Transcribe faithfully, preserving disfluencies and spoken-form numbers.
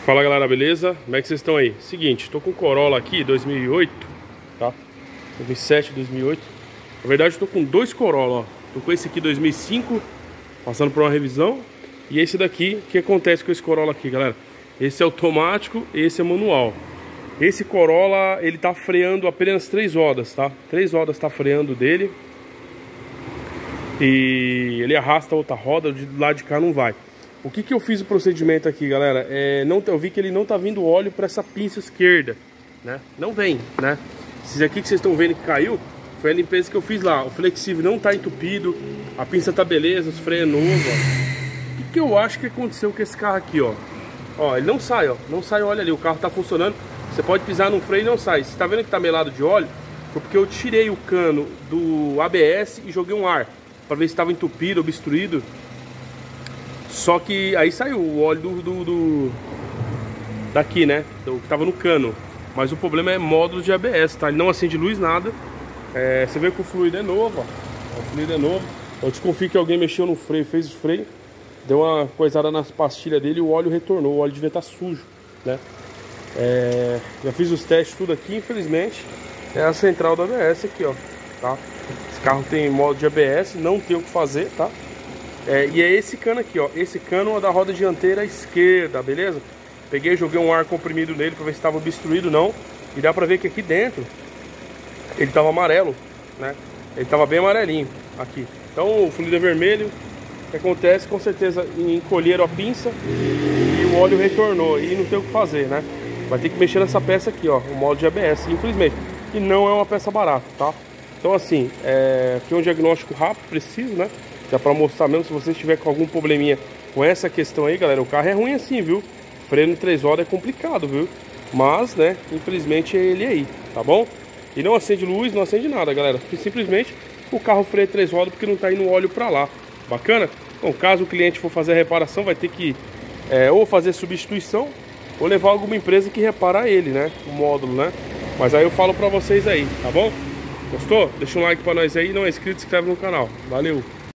Fala galera, beleza? Como é que vocês estão aí? Seguinte, tô com o Corolla aqui, dois mil e oito, tá? dois mil e sete, dois mil e oito. Na verdade, tô com dois Corolla, ó. Tô com esse aqui, dois mil e cinco, passando por uma revisão. E esse daqui, o que acontece com esse Corolla aqui, galera? Esse é automático, esse é manual. Esse Corolla, ele tá freando apenas três rodas, tá? Três rodas tá freando dele. E ele arrasta a outra roda, de lado de cá não vai. O que que eu fiz o procedimento aqui, galera? É, não, eu vi que ele não tá vindo óleo para essa pinça esquerda, né? Não vem, né? Esses aqui que vocês estão vendo que caiu, foi a limpeza que eu fiz lá. O flexível não tá entupido, a pinça tá beleza, os freios é novo, ó. O que que eu acho que aconteceu com esse carro aqui, ó? Ó, ele não sai, ó. Não sai óleo ali, o carro tá funcionando. Você pode pisar no freio e não sai. Você tá vendo que tá melado de óleo? Foi porque eu tirei o cano do A B S e joguei um ar para ver se estava entupido, obstruído. Só que aí saiu o óleo do, do, do daqui, né? Do que tava no cano. Mas o problema é módulo de A B S, tá? Ele não acende luz, nada. É, você vê que o fluido é novo, ó. O fluido é novo. Eu desconfio que alguém mexeu no freio, fez o freio, deu uma coisada nas pastilhas dele e o óleo retornou. O óleo devia estar sujo, né? É, já fiz os testes tudo aqui, infelizmente. É a central do A B S aqui, ó. Tá? Esse carro tem modo de A B S, não tem o que fazer, tá? É, e é esse cano aqui, ó. Esse cano é da roda dianteira esquerda, beleza? Peguei, joguei um ar comprimido nele pra ver se estava obstruído ou não. E dá pra ver que aqui dentro ele tava amarelo, né? Ele tava bem amarelinho aqui. Então o fluido é vermelho. O que acontece, com certeza, encolheram a pinça e o óleo retornou. E não tem o que fazer, né? Vai ter que mexer nessa peça aqui, ó. O modo de A B S, infelizmente. E não é uma peça barata, tá? Então assim, é... aqui é um diagnóstico rápido, preciso, né? Dá pra mostrar mesmo, se você estiver com algum probleminha com essa questão aí, galera. O carro é ruim assim, viu? Freio em três rodas é complicado, viu? Mas, né, infelizmente é ele aí, tá bom? E não acende luz, não acende nada, galera. Simplesmente o carro freia três rodas porque não tá indo óleo pra lá. Bacana? Bom, caso o cliente for fazer a reparação, vai ter que é, ou fazer substituição ou levar alguma empresa que repara ele, né? O módulo, né? Mas aí eu falo pra vocês aí, tá bom? Gostou? Deixa um like pra nós aí. Não é inscrito, se inscreve no canal. Valeu!